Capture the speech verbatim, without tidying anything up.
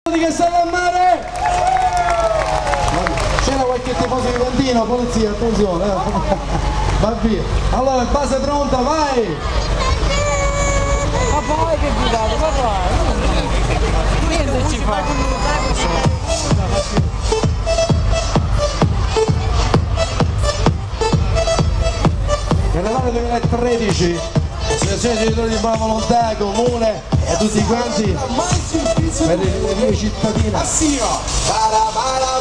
Che stanno a mare! C'era qualche tifoso juventino, polizia, attenzione, eh. Va via. Allora, base pronta, vai! Ma poi che guidate, ma vai! Niente ci fa! Carnevale duemilatredici, Associazione Genitori di Buona Volontà, Comune e tutti quanti per le mie cittadine.